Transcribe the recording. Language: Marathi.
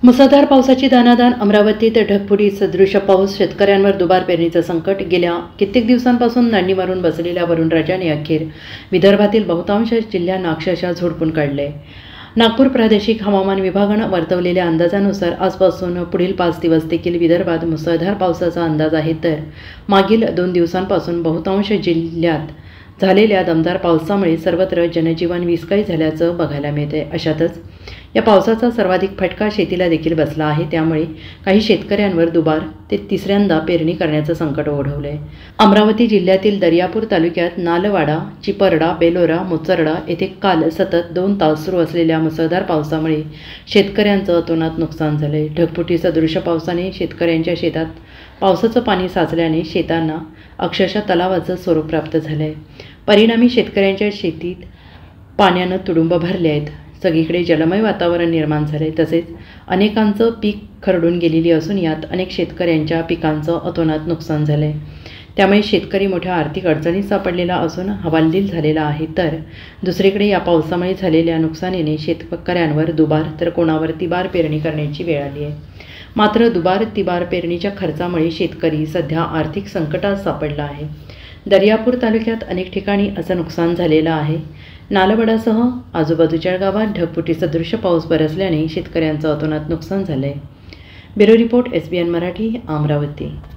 मुसळधार पावसाची दाणादाण, अमरावतीत ढगफुटी सदृश पाऊस, शेतकऱ्यांवर दुबार पेरणीचं संकट. गेल्या कित्येक दिवसांपासून नांडी मारून बसलेल्या वरुणराजाने अखेर विदर्भातील बहुतांश जिल्ह्यांना अक्षरशः झोडपून काढले. नागपूर प्रादेशिक हवामान विभागानं वर्तवलेल्या अंदाजानुसार आजपासून पुढील 5 दिवस देखील विदर्भात मुसळधार पावसाचा अंदाज आहे. तर मागील 2 दिवसांपासून बहुतांश जिल्ह्यात झालेल्या दमदार पावसामुळे सर्वत्र जनजीवन विस्कळीत झाल्याचं बघायला मिळते. अशातच या पावसाचा सर्वाधिक फटका शेतीला देखील बसला आहे. त्यामुळे काही शेतकऱ्यांवर दुबार ते तिसऱ्यांदा पेरणी करण्याचं संकट ओढवलंय. अमरावती जिल्ह्यातील दर्यापूर तालुक्यात नालवाडा, चिपरडा, बेलोरा, मुचरडा येथे काल सतत 2 तास सुरू असलेल्या मुसळधार पावसामुळे शेतकऱ्यांचं अतोनात नुकसान झालंय. ढगफुटी सदृश पावसाने शेतकऱ्यांच्या शेतात पावसाचं पाणी साचल्याने शेतांना अक्षरशः तलावाचं स्वरूप प्राप्त झालंय. परिणामी शेतकऱ्यांच्या शेतीत पाण्यानं तुडुंब भरले आहेत. सगळीकडे जलमय वातावरण निर्माण झाले. तसेच अनेकांचं पीक खरडून गेलेली असून यात अनेक शेतकऱ्यांच्या पिकांचं अतोनात नुकसान झाले. त्यामुळे शेतकरी मोठ्या आर्थिक अडचणीत सापडलेला असून हवालदिल झालेला आहे. तर दुसरीकडे या पावसामुळे झालेल्या नुकसानीने शेतकऱ्यांवर दुबार तर कोणावर तिबार पेरणी करण्याची वेळ आली आहे. मात्र दुबार तिबार पेरणीच्या खर्चामुळे शेतकरी सध्या आर्थिक संकटात सापडला आहे. दर्यापूर तालुक्यात अनेक ठिकाणी असं नुकसान झालेलं आहे. नालवडासह आजूबाजूच्या गावात ढगफुटी सदृश पाऊस बरसल्याने शेतकऱ्यांचं अतोनात नुकसान झालंय. Bureau report SBN Marathi, Amravati.